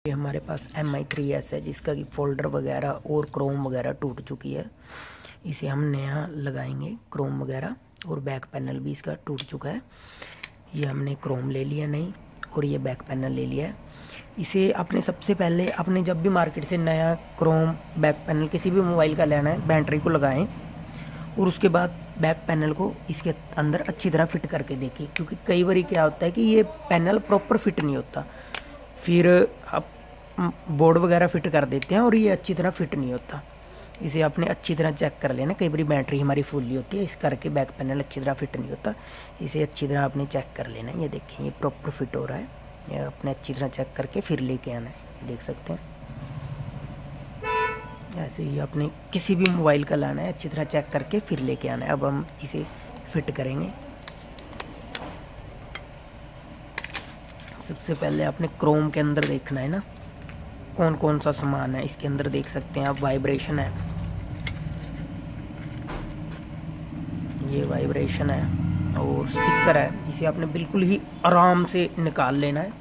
ये हमारे पास MI3S है जिसका कि फोल्डर वगैरह और क्रोम वगैरह टूट चुकी है। इसे हम नया लगाएंगे क्रोम वगैरह, और बैक पैनल भी इसका टूट चुका है। ये हमने क्रोम ले लिया नहीं, और ये बैक पैनल ले लिया है। इसे आपने सबसे पहले आपने जब भी मार्केट से नया क्रोम बैक पैनल किसी भी मोबाइल का लेना है, बैटरी को लगाएं और उसके बाद बैक पैनल को इसके अंदर अच्छी तरह फिट करके देखिए, क्योंकि कई बार क्या होता है कि ये पैनल प्रॉपर फिट नहीं होता। फिर आप बोर्ड वगैरह फिट कर देते हैं और ये अच्छी तरह फिट नहीं होता। इसे आपने अच्छी तरह चेक कर लेना। कई बार बैटरी हमारी फुल्ली होती है, इस करके बैक पैनल अच्छी तरह फिट नहीं होता। इसे अच्छी तरह आपने चेक कर लेना। ये देखें, ये प्रॉपर फिट हो रहा है। ये आपने अच्छी तरह चेक करके फिर लेके आना है। देख सकते हैं, ऐसे ही आपने किसी भी मोबाइल का लाना है, अच्छी तरह चेक करके फिर लेके आना है। अब हम इसे फिट करेंगे। सबसे पहले आपने क्रोम के अंदर देखना है ना कौन कौन सा सामान है। इसके अंदर देख सकते हैं आप, वाइब्रेशन है, ये वाइब्रेशन है, और स्पीकर है। इसे आपने बिल्कुल ही आराम से निकाल लेना है।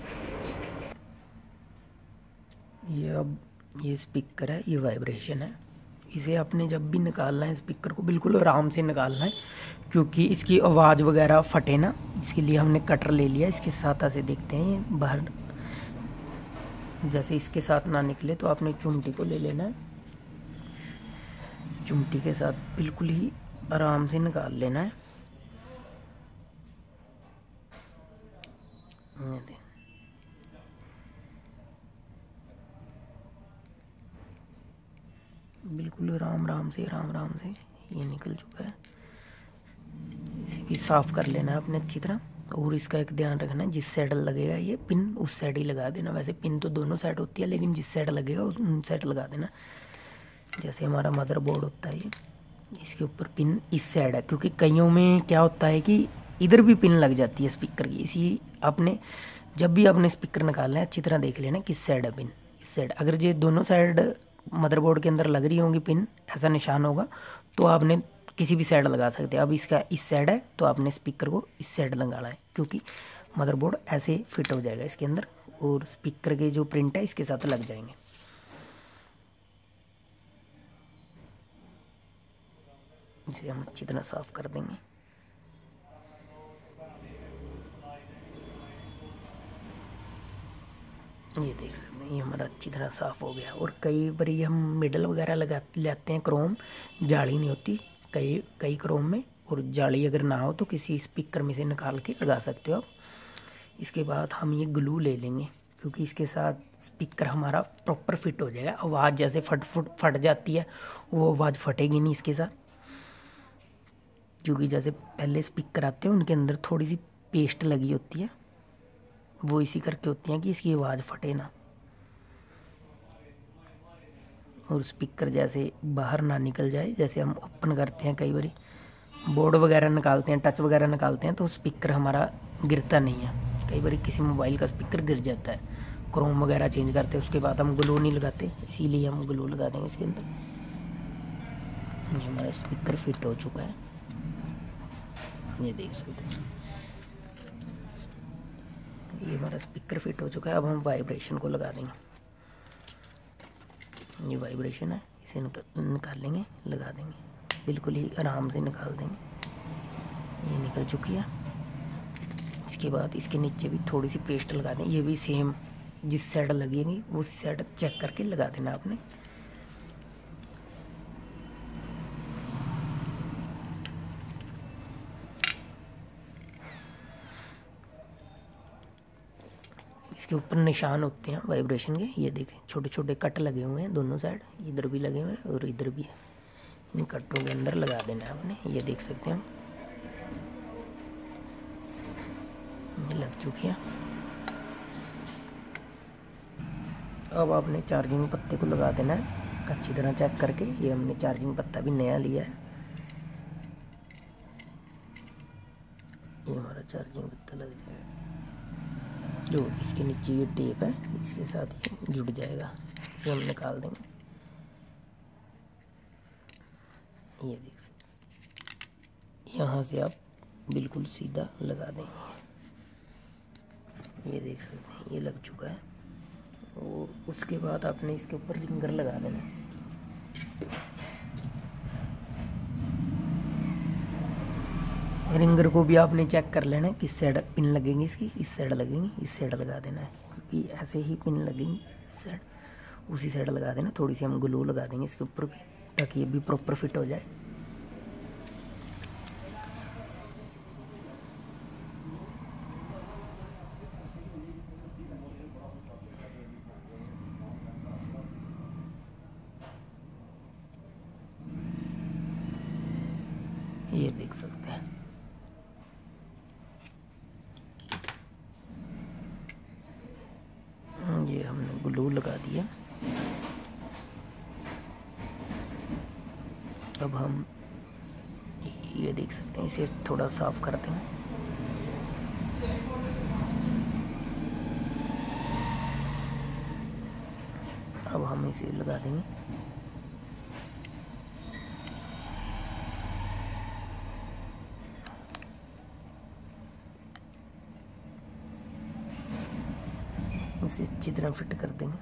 ये अब ये स्पीकर है, ये वाइब्रेशन है। इसे आपने जब भी निकालना है स्पीकर को बिल्कुल आराम से निकालना है, क्योंकि इसकी आवाज़ वगैरह फटे ना। इसके लिए हमने कटर ले लिया। इसके साथ ऐसे देखते हैं ये बाहर, जैसे इसके साथ ना निकले तो आपने चुमटी को ले लेना है। चुमटी के साथ बिल्कुल ही आराम से निकाल लेना है। बिल्कुल आराम आराम से ये निकल चुका है। इसे भी साफ़ कर लेना है आपने अच्छी तरह। और इसका एक ध्यान रखना है, जिस साइड लगेगा ये पिन उस साइड ही लगा देना। वैसे पिन तो दोनों साइड होती है, लेकिन जिस साइड लगेगा उन साइड लगा देना। जैसे हमारा मदरबोर्ड होता है, ये इसके ऊपर पिन इस साइड है, क्योंकि कईयों में क्या होता है कि इधर भी पिन लग जाती है स्पीकर की। इसी आपने जब भी आपने स्पीकर निकालना है अच्छी तरह देख लेना किस साइड है पिन। इस साइड अगर ये दोनों साइड मदरबोर्ड के अंदर लग रही होंगी पिन, ऐसा निशान होगा, तो आपने किसी भी साइड लगा सकते हैं। अब इसका इस साइड है तो आपने स्पीकर को इस साइड लगाना है, क्योंकि मदरबोर्ड ऐसे फिट हो जाएगा इसके अंदर, और स्पीकर के जो प्रिंट है इसके साथ लग जाएंगे। इसे हम अच्छी तरह साफ कर देंगे। ये देख सकते हैं, ये हमारा अच्छी तरह साफ़ हो गया। और कई बार हम मिडल वगैरह लगा लेते हैं क्रोम, जाली नहीं होती कई क्रोम में, और जाली अगर ना हो तो किसी स्पीकर में से निकाल के लगा सकते हो आप। इसके बाद हम ये ग्लू ले लेंगे, क्योंकि इसके साथ स्पीकर हमारा प्रॉपर फिट हो जाएगा। आवाज़ जैसे फट जाती है, वो आवाज़ फटेगी नहीं इसके साथ, क्योंकि जैसे पहले स्पीकर आते हैं उनके अंदर थोड़ी सी पेस्ट लगी होती है, वो इसी करके होती हैं कि इसकी आवाज़ फटे ना, और स्पीकर जैसे बाहर ना निकल जाए। जैसे हम ओपन करते हैं, कई बार बोर्ड वगैरह निकालते हैं, टच वगैरह निकालते हैं, तो स्पीकर हमारा गिरता नहीं है। कई बार किसी मोबाइल का स्पीकर गिर जाता है, क्रोम वगैरह चेंज करते हैं उसके बाद हम ग्लू नहीं लगाते, इसीलिए हम ग्लू लगा देंगे इसके अंदर। ये हमारा स्पीकर फिट हो चुका है, ये देख सकते हैं। ये हमारा स्पीकर फिट हो चुका है। अब हम वाइब्रेशन को लगा देंगे। ये वाइब्रेशन है, इसे निकाल लेंगे, लगा देंगे, बिल्कुल ही आराम से निकाल देंगे। ये निकल चुकी है। इसके बाद इसके नीचे भी थोड़ी सी पेस्ट लगा दें। ये भी सेम जिस साइड लगेगी उस साइड चेक करके लगा देना आपने। इसके ऊपर निशान होते हैं वाइब्रेशन के, ये देखें छोटे छोटे कट लगे हुए हैं दोनों साइड, इधर भी लगे हुए हैं और इधर भी है। इन कटों के अंदर लगा देना है आपने, ये देख सकते हैं ये लग चुकी है। अब आपने चार्जिंग पत्ते को लगा देना है अच्छी तरह चेक करके। ये हमने चार्जिंग पत्ता भी नया लिया है। ये हमारा चार्जिंग पत्ता लग जाएगा, जो इसके नीचे ये टेप है इसके साथ ये जुड़ जाएगा। इसे हम निकाल देंगे। ये देख सकते, यहाँ से आप बिल्कुल सीधा लगा देंगे। ये देख सकते हैं ये लग चुका है। उसके बाद आपने इसके ऊपर रिंगर लगा देना है। रिंगर को भी आपने चेक कर लेना है किस साइड पिन लगेंगी, इसकी इस साइड लगेंगी, इस साइड लगा देना है, क्योंकि ऐसे ही पिन लगेंगी इस साइड, उसी साइड लगा देना। थोड़ी सी हम ग्लू लगा देंगे इसके ऊपर भी, ताकि ये भी प्रॉपर फिट हो जाए। ये देख सकते हैं, ये हमने ग्लू लगा दिया। अब हम ये देख सकते हैं, इसे थोड़ा साफ करते हैं। अब हम इसे लगा देंगे। इसे अच्छी तरह फिट कर देंगे।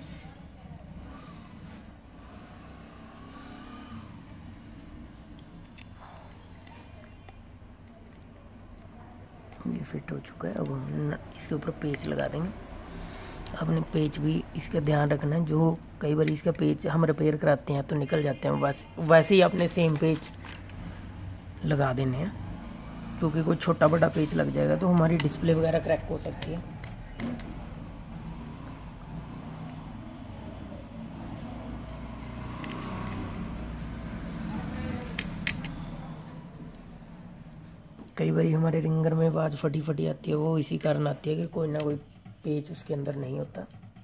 ये फिट हो चुका है। अब हम इसके ऊपर पेच लगा देंगे। आपने पेच भी इसका ध्यान रखना है, जो कई बार इसका पेच हम रिपेयर कराते हैं तो निकल जाते हैं, वैसे ही आपने सेम पेच लगा देने हैं, क्योंकि कोई छोटा बड़ा पेच लग जाएगा तो हमारी डिस्प्ले वगैरह क्रैक हो सकती है। कई बार हमारे रिंगर में आवाज़ फटी फटी आती है, वो इसी कारण आती है कि कोई ना कोई पेच उसके अंदर नहीं होता।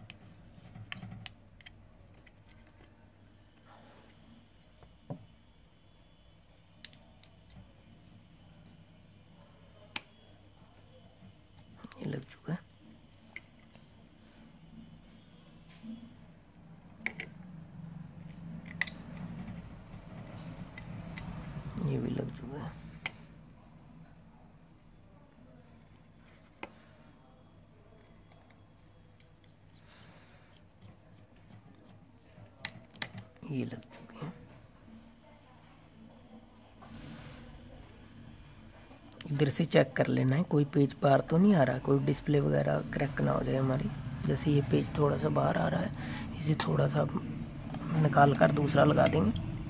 ये लग चुका है। ये भी लग चुका है। ये लग चुके हैं। इधर से चेक कर लेना है कोई पेज बाहर तो नहीं आ रहा, कोई डिस्प्ले वगैरह क्रैक ना हो जाए हमारी। जैसे ये पेज थोड़ा सा बाहर आ रहा है, इसे थोड़ा सा निकाल कर दूसरा लगा देंगे,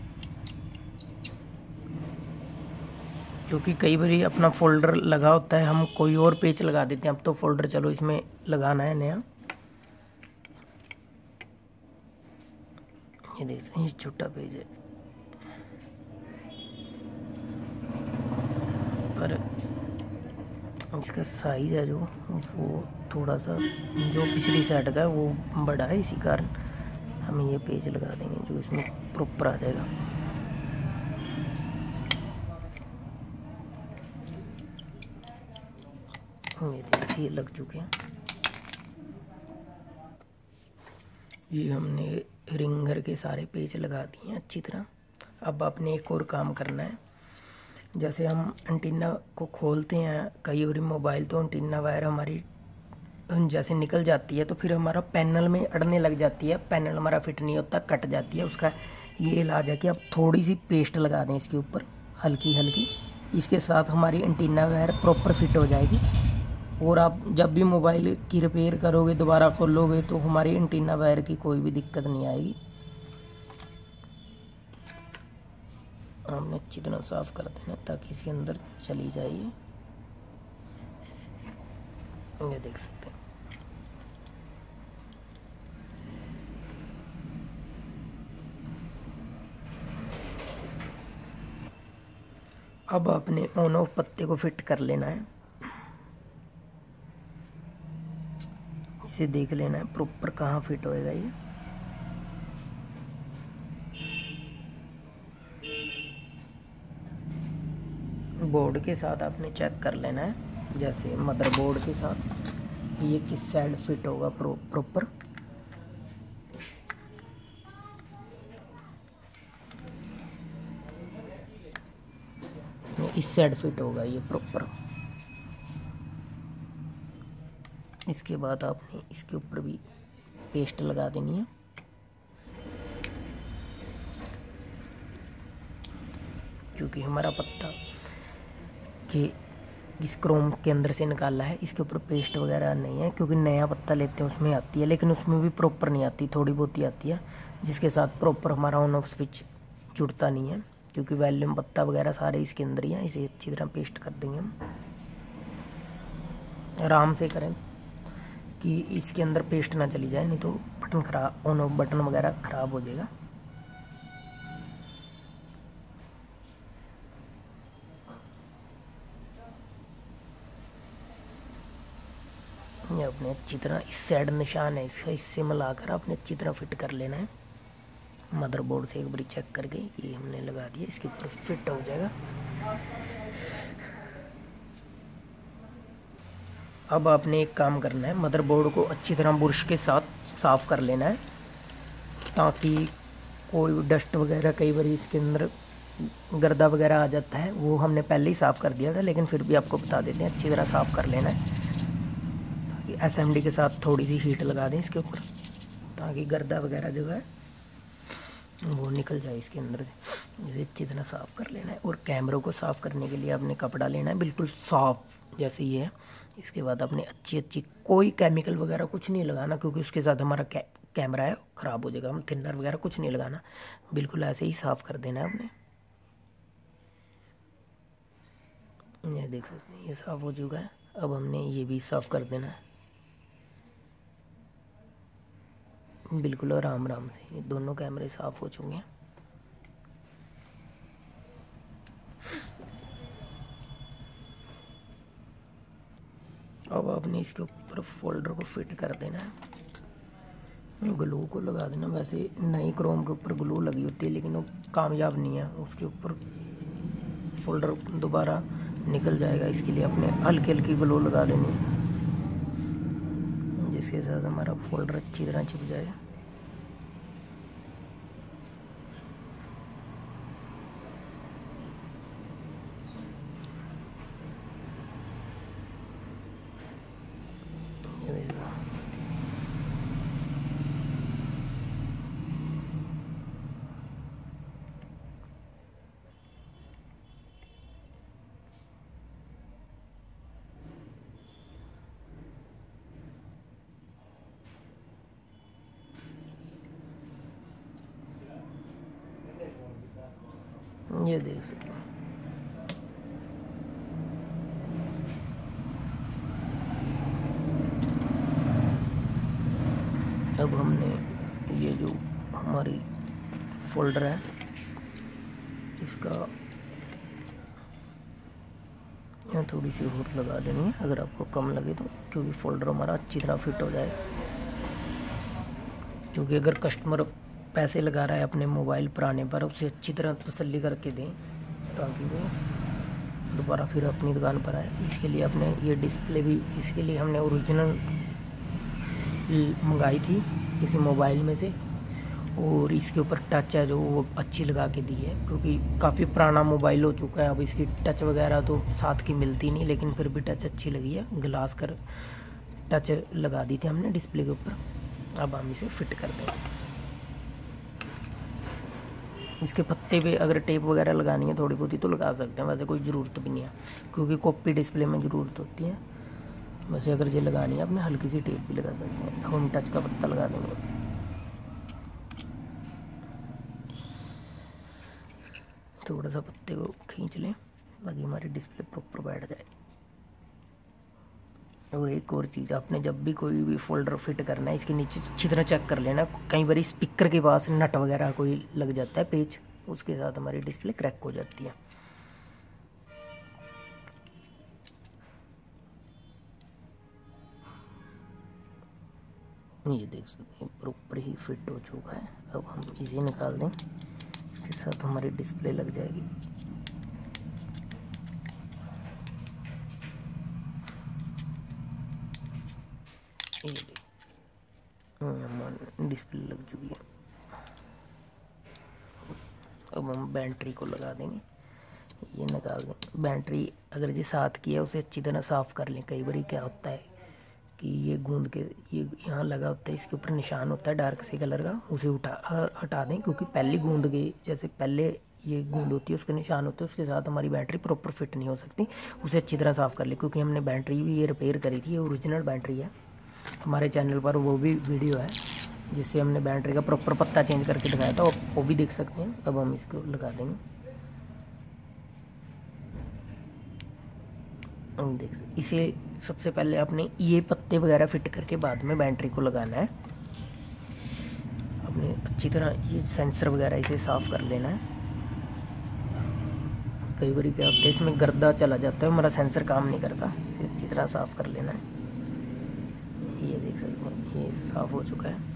क्योंकि कई बार अपना फोल्डर लगा होता है, हम कोई और पेज लगा देते हैं। अब तो फोल्डर चलो इसमें लगाना है नया। ये देखते हैं, ये छोटा पेज है, पर इसका साइज है जो वो थोड़ा सा जो पिछली साइड का है वो बड़ा है, इसी कारण हम ये पेज लगा देंगे जो इसमें प्रॉपर आ जाएगा। ये देखिए, ये लग चुके हैं। ये हमने रिंगर के सारे पेज लगा दिए हैं अच्छी तरह। अब आपने एक और काम करना है। जैसे हम एंटीना को खोलते हैं, कई बार मोबाइल तो एंटीना वायर हमारी जैसे निकल जाती है तो फिर हमारा पैनल में अड़ने लग जाती है, पैनल हमारा फिट नहीं होता, कट जाती है। उसका ये इलाज है कि आप थोड़ी सी पेस्ट लगा दें इसके ऊपर, हल्की हल्की। इसके साथ हमारी एंटीना वायर प्रॉपर फिट हो जाएगी, और आप जब भी मोबाइल की रिपेयर करोगे, दोबारा खोलोगे, तो हमारी एंटीना वायर की कोई भी दिक्कत नहीं आएगी। हमने अच्छी तरह साफ कर देना ताकि इसके अंदर चली जाए। ये देख सकते हैं। अब आपने ऑन ऑफ पत्ते को फिट कर लेना है। इसे देख लेना है प्रॉपर कहाँ फिट होएगा ये। बोर्ड के साथ आपने चेक कर लेना है, जैसे मदरबोर्ड के साथ ये किस साइड फिट होगा प्रॉपर। तो इस साइड फिट होगा ये प्रॉपर। इसके बाद आपने इसके ऊपर भी पेस्ट लगा देनी है। क्योंकि हमारा पत्ता कि इस क्रोम के अंदर से निकाला है, इसके ऊपर पेस्ट वगैरह नहीं है, क्योंकि नया पत्ता लेते हैं उसमें आती है, लेकिन उसमें भी प्रॉपर नहीं आती, थोड़ी बहुत ही आती है, जिसके साथ प्रॉपर हमारा ऑन ऑफ स्विच जुड़ता नहीं है। क्योंकि वॉल्यूम पत्ता वगैरह सारे इसके अंदर ही हैं। इसे अच्छी तरह पेस्ट कर देंगे हम, आराम से करें कि इसके अंदर पेस्ट ना चली जाए, नहीं तो बटन खराब, ऑन ऑफ बटन वगैरह ख़राब हो जाएगा। ये अपने अच्छी तरह इस साइड निशान है इसका, इससे मिलाकर आपने अच्छी तरह फिट कर लेना है। मदरबोर्ड से एक बार चेक करके ये हमने लगा दिया, इसके ऊपर फिट हो जाएगा। अब आपने एक काम करना है, मदरबोर्ड को अच्छी तरह बुरश के साथ साफ़ कर लेना है, ताकि कोई डस्ट वगैरह, कई बार इसके अंदर गर्दा वगैरह आ जाता है, वो हमने पहले ही साफ़ कर दिया था, लेकिन फिर भी आपको बता देते हैं, अच्छी तरह साफ़ कर लेना है। ताकि SMD के साथ थोड़ी सी हीट लगा दें इसके ऊपर, ताकि गर्दा वगैरह जो है वो निकल जाए इसके अंदर से। इसे अच्छी तरह साफ़ कर लेना है। और कैमरों को साफ़ करने के लिए आपने कपड़ा लेना है बिल्कुल सॉफ्ट जैसे ये है। इसके बाद आपने अच्छी कोई केमिकल वगैरह कुछ नहीं लगाना, क्योंकि उसके साथ हमारा कैमरा है ख़राब हो जाएगा। हम थिनर वगैरह कुछ नहीं लगाना, बिल्कुल ऐसे ही साफ़ कर देना है आपने। ये देख सकते हैं ये साफ़ हो चुका है। अब हमने ये भी साफ़ कर देना है बिल्कुल आराम से। ये दोनों कैमरे साफ़ हो चुके हैं। अब आपने इसके ऊपर फोल्डर को फिट कर देना है, ग्लू को लगा देना। वैसे नई क्रोम के ऊपर ग्लू लगी होती है, लेकिन वो कामयाब नहीं है, उसके ऊपर फोल्डर दोबारा निकल जाएगा। इसके लिए अपने हल्की हल्की ग्लू लगा देनी है, जिसके साथ हमारा फोल्डर अच्छी तरह चिप जाए। ये देख सकते हैं। अब हमने ये जो हमारी फोल्डर है इसका यहाँ थोड़ी सी और लगा देनी है, अगर आपको कम लगे तो, क्योंकि फोल्डर हमारा अच्छी तरह फिट हो जाए। क्योंकि अगर कस्टमर पैसे लगा रहा है अपने मोबाइल पुराने पर, उसे अच्छी तरह तसल्ली करके दें, ताकि वो दोबारा फिर अपनी दुकान पर आए। इसके लिए अपने ये डिस्प्ले भी, इसके लिए हमने ओरिजिनल मंगाई थी किसी मोबाइल में से, और इसके ऊपर टच है जो वो अच्छी लगा के दी है, क्योंकि काफ़ी पुराना मोबाइल हो चुका है। अब इसकी टच वगैरह तो साथ की मिलती नहीं, लेकिन फिर भी टच अच्छी लगी है। ग्लास कर टच लगा दी थी हमने डिस्प्ले के ऊपर। अब हम इसे फिट कर देंगे। इसके पत्ते पे अगर टेप वगैरह लगानी है थोड़ी बहुत ही तो लगा सकते हैं, वैसे कोई ज़रूरत भी नहीं है, क्योंकि कॉपी डिस्प्ले में ज़रूरत होती है। वैसे अगर ये लगानी है अपने हल्की सी टेप भी लगा सकते हैं। हम टच का पत्ता लगा देंगे। थोड़ा सा पत्ते को खींच लें ताकि हमारी डिस्प्ले प्रॉपर बैठ जाए। और एक और चीज़, आपने जब भी कोई भी फोल्डर फिट करना है, इसके नीचे अच्छी तरह चेक कर लेना। कई बार स्पीकर के पास नट वगैरह कोई लग जाता है पेच, उसके साथ हमारी डिस्प्ले क्रैक हो जाती है। ये देख सकते हैं प्रॉपर ही फिट हो चुका है। अब हम इसे निकाल दें, इसके साथ हमारी डिस्प्ले लग जाएगी। ये डिस्प्ले लग चुकी है। अब हम बैटरी को लगा देंगे, ये निकाल दें। बैटरी अगर जो साथ की है उसे अच्छी तरह साफ़ कर लें। कई बार क्या होता है कि ये गूंद के ये यहाँ लगा होता है, इसके ऊपर निशान होता है डार्क से कलर का, उसे हटा दें, क्योंकि पहली गूंद के जैसे पहले ये गूंद होती है उसके निशान होते हैं, उसके साथ हमारी बैटरी प्रॉपर फिट नहीं हो सकती। उसे अच्छी तरह साफ़ कर ले, क्योंकि हमने बैटरी भी ये रिपेयर करी थी, ये ओरिजिनल बैटरी है। हमारे चैनल पर वो भी वीडियो है जिससे हमने बैटरी का प्रॉपर पत्ता चेंज करके दिखाया था, वो भी देख सकते हैं। अब हम इसको लगा देंगे, देख सकते। इसे सबसे पहले आपने ये पत्ते वगैरह फिट करके बाद में बैटरी को लगाना है। आपने अच्छी तरह ये सेंसर वगैरह इसे साफ़ कर लेना है। कई बार क्या होता है इसमें गर्दा चला जाता है, हमारा सेंसर काम नहीं करता, इसे अच्छी तरह साफ़ कर लेना है। ये देख सकते हैं ये साफ़ हो चुका है।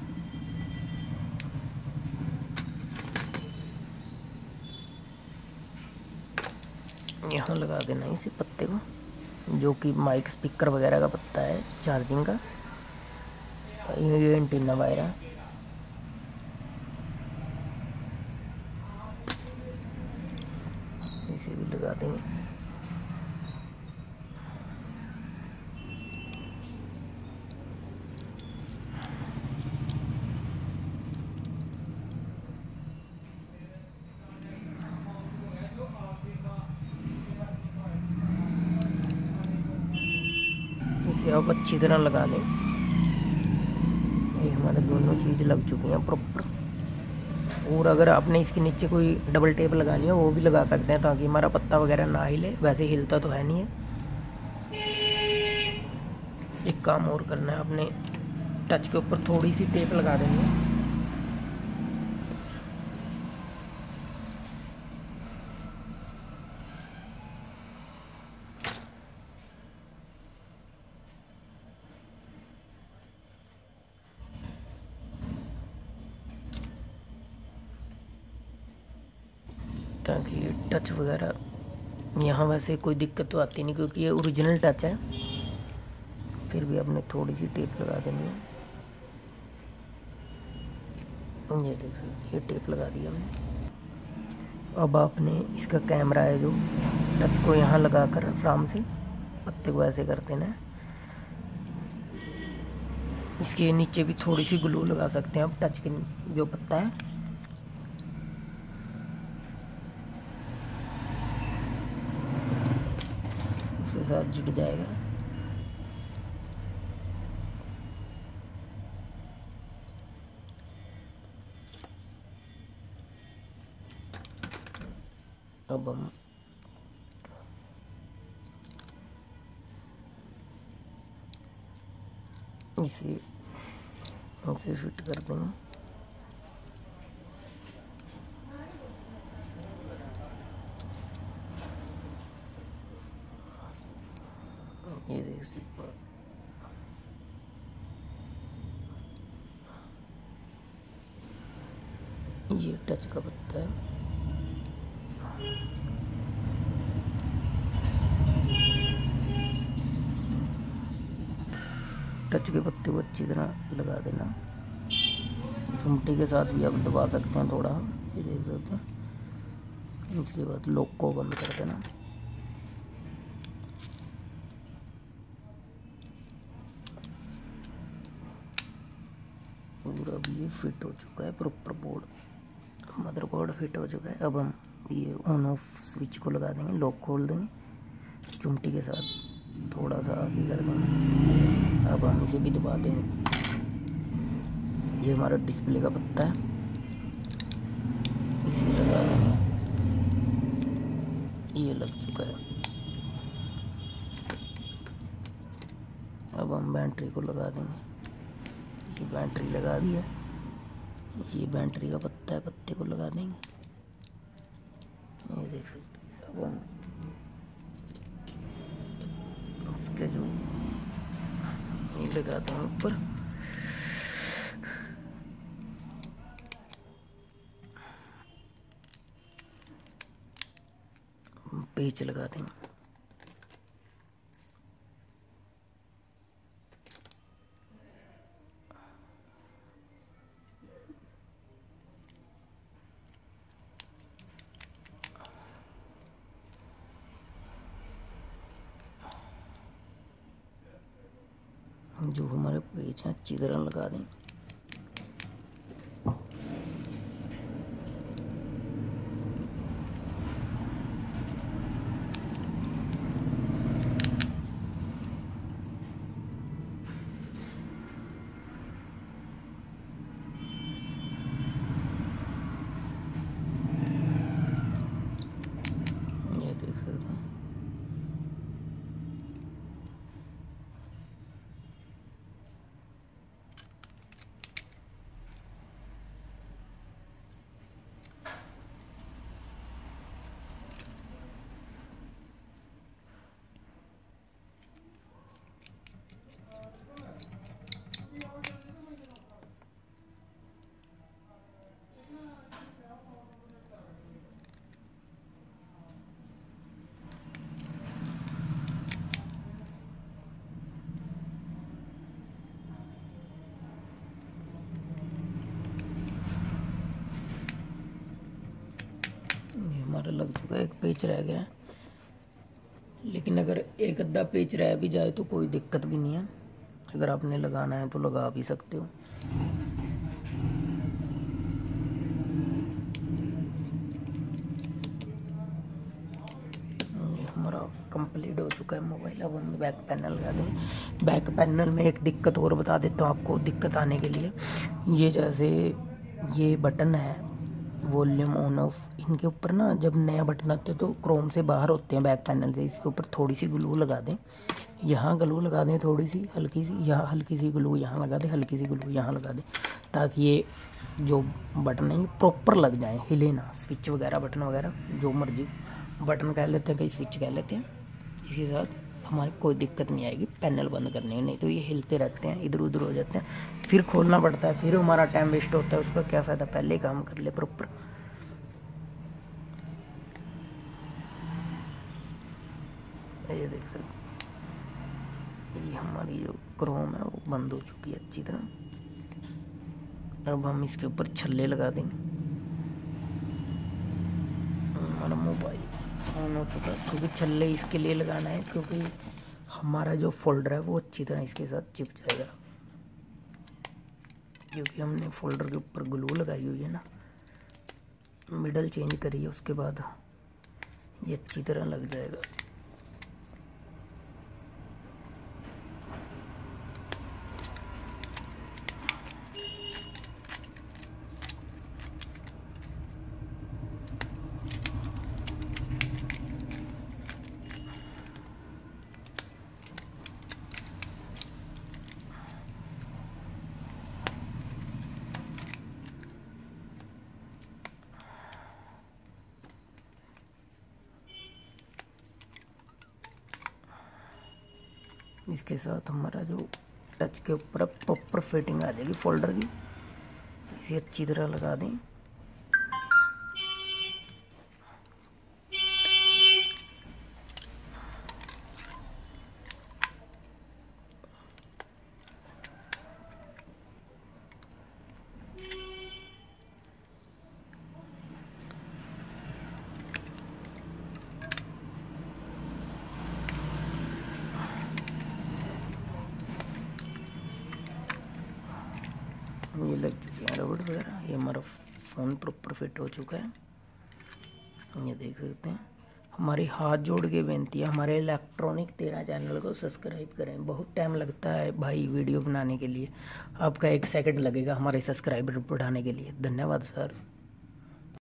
यहाँ लगा देना है इसी पत्ते को, जो कि माइक स्पीकर वगैरह का पत्ता है चार्जिंग का। ये एंटीना वायर है, इसे भी लगा देंगे। इसे आप अच्छी तरह लगा लें। ये हमारे दोनों चीज़ लग चुकी हैं प्रॉपर। और अगर आपने इसके नीचे कोई डबल टेप लगानी है वो भी लगा सकते हैं, ताकि हमारा पत्ता वगैरह ना हिले। वैसे हिलता तो है नहीं है। एक काम और करना है, आपने टच के ऊपर थोड़ी सी टेप लगा देनी है। ताकि ये टच वगैरह यहाँ वैसे कोई दिक्कत तो आती नहीं, क्योंकि ये ओरिजिनल टच है। फिर भी आपने थोड़ी सी टेप लगा देनी है। ये देख सकते ये टेप लगा दी हमने। अब आपने इसका कैमरा है जो टच को यहाँ लगा कर आराम से पत्ते को ऐसे कर देना है। इसके नीचे भी थोड़ी सी ग्लू लगा सकते हैं आप, टच के जो पत्ता है उसके साथ जुड़ जाएगा। अब हम इसे फिट कर देंगे। ये देख सकते हैं ये टच का पत्ता है। टच के पत्ते को अच्छी तरह लगा देना। चुमटी के साथ भी आप दबा सकते हैं थोड़ा, ये देख सकते हैं। इसके बाद लॉक को बंद कर देना। पूरा अब ये फिट हो चुका है प्रॉपर बोर्ड, मदरबोर्ड फिट हो चुका है। अब हम ये ऑन ऑफ स्विच को लगा देंगे, लॉक खोल देंगे, चुमटी के साथ थोड़ा सा आगे कर देंगे। अब हम इसे भी दबा देंगे। ये हमारा डिस्प्ले का पत्ता है, इसे लगा देंगे। ये लग चुका है। अब हम बैटरी को लगा देंगे। ये बैटरी लगा दी है, ये बैटरी का पत्ता है, पत्ते को लगा देंगे। ये देख सकते हैं। अब हम उसके जो ये लगाते हैं ऊपर, पेच लगा देंगे। जो हमारे पेज हैं अच्छी तरह लगा दें। ये देख सकते हैं। हमारा लग चुका है, एक पेच रह गया है, लेकिन अगर एक अद्धा पेच रह भी जाए तो कोई दिक्कत भी नहीं है। अगर आपने लगाना है तो लगा भी सकते हो। हमारा कंप्लीट हो चुका है मोबाइल। अब हम बैक पैनल लगा देंगे। बैक पैनल में एक दिक्कत और बता देता हूँ आपको, दिक्कत आने के लिए। ये जैसे ये बटन है वॉल्यूम ऑन ऑफ, इनके ऊपर ना जब नया बटन आते हैं तो क्रोम से बाहर होते हैं बैक पैनल से। इसके ऊपर थोड़ी सी ग्लू लगा दें, यहाँ ग्लू लगा दें, थोड़ी सी हल्की सी, यहाँ हल्की सी ग्लू यहाँ लगा दें, हल्की सी ग्लू यहाँ लगा दें, ताकि ये जो बटन है ये प्रॉपर लग जाए, हिले ना। स्विच वगैरह बटन वगैरह जो मर्जी बटन कह लेते हैं, कहीं स्विच कह लेते हैं, इसके साथ हमारी कोई दिक्कत नहीं आएगी पैनल बंद करने में। नहीं तो ये हिलते रहते हैं, इधर उधर हो जाते हैं, फिर खोलना पड़ता है, फिर हमारा टाइम वेस्ट होता है। उसका क्या फ़ायदा, पहले ही काम कर ले प्रॉपर। ये देख सकते, ये हमारी जो क्रोम है वो बंद हो चुकी है अच्छी तरह। अब हम इसके ऊपर छल्ले लगा देंगे। हमारा मोबाइल ऑन हो चुका है, क्योंकि छल्ले इसके लिए लगाना है क्योंकि हमारा जो फोल्डर है वो अच्छी तरह इसके साथ चिप जाएगा, क्योंकि हमने फोल्डर के ऊपर ग्लू लगाई हुई है ना, मिडल चेंज करी है, उसके बाद ये अच्छी तरह लग जाएगा। इसके साथ हमारा जो टच के ऊपर प्रॉपर फिटिंग आ जाएगी फोल्डर की। इसे अच्छी तरह लगा दें। ये लग चुकी है रबड़ वगैरह। ये हमारा फ़ोन प्रॉपर फिट हो चुका है, ये देख सकते हैं। हमारी हाथ जोड़ के बेनती है, हमारे इलेक्ट्रॉनिक 13 चैनल को सब्सक्राइब करें। बहुत टाइम लगता है भाई वीडियो बनाने के लिए, आपका 1 सेकंड लगेगा हमारे सब्सक्राइबर बढ़ाने के लिए। धन्यवाद सर।